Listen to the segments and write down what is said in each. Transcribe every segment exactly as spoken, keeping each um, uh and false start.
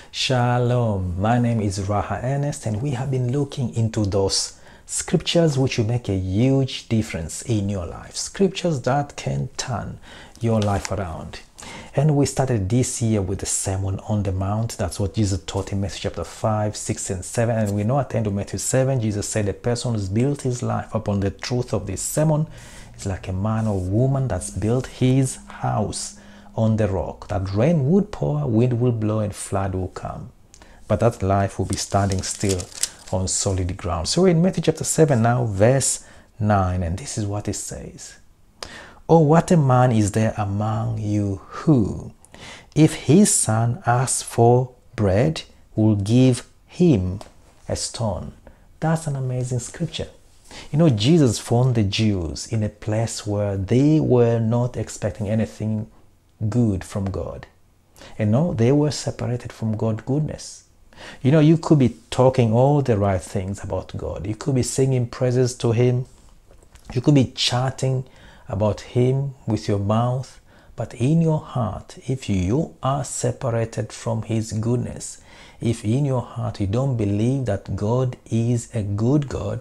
Shalom, my name is Raha Ernest, and we have been looking into those scriptures which will make a huge difference in your life. Scriptures that can turn your life around. And we started this year with the Sermon on the Mount. That's what Jesus taught in Matthew chapter five, six, and seven. And we know at the end of Matthew seven, Jesus said, a person who's built his life upon the truth of this sermon is like a man or woman that's built his house on the rock. That rain would pour, wind will blow, and flood will come. But that life will be standing still on solid ground. So in Matthew chapter seven now, verse nine, and this is what it says. Oh, what a man is there among you who, if his son asks for bread, will give him a stone. That's an amazing scripture. You know, Jesus found the Jews in a place where they were not expecting anything good from God. And no, they were separated from God's goodness. You know, you could be talking all the right things about God. You could be singing praises to Him. You could be chatting about Him with your mouth. But in your heart, if you are separated from His goodness, if in your heart you don't believe that God is a good God,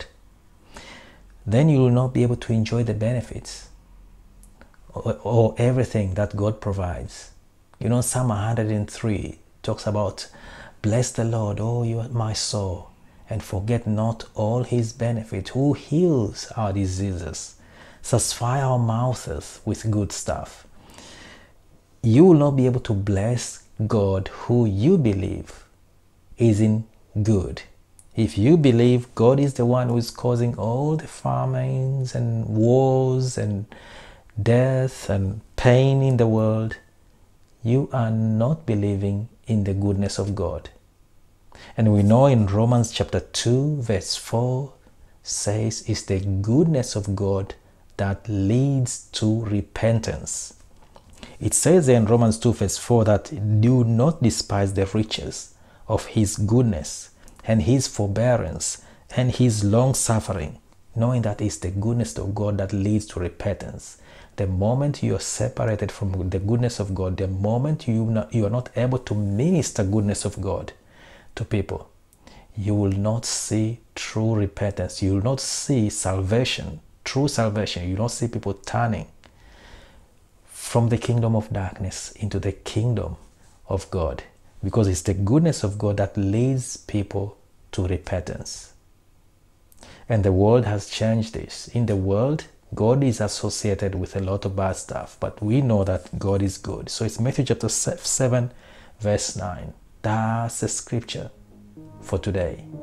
then you will not be able to enjoy the benefits or, or everything that God provides. You know, Psalm one hundred three talks about, bless the Lord, O you my soul, and forget not all His benefits, who heals our diseases, satisfy our mouths with good stuff. You will not be able to bless God who you believe isn't good. If you believe God is the one who is causing all the famines and wars and death and pain in the world, you are not believing in the goodness of God. And we know in Romans chapter two verse four says it's the goodness of God that leads to repentance. It says there in Romans two verse four that do not despise the riches of His goodness and His forbearance and His long suffering, knowing that it's the goodness of God that leads to repentance. The moment you are separated from the goodness of God, the moment you, not, you are not able to minister goodness of God to people, you will not see true repentance. You will not see salvation, true salvation. You will not see people turning from the kingdom of darkness into the kingdom of God, because it's the goodness of God that leads people to repentance. And the world has changed this. In the world, God is associated with a lot of bad stuff, but we know that God is good. So it's Matthew chapter seven, verse nine. That's the scripture for today.